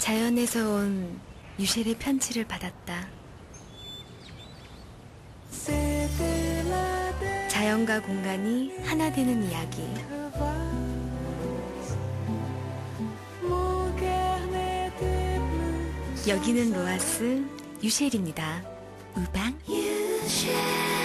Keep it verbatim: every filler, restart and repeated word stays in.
자연에서 온 유셸의 편지를 받았다. 자연과 공간이 하나 되는 이야기. 여기는 로아스 유셸입니다. 우방 유셸.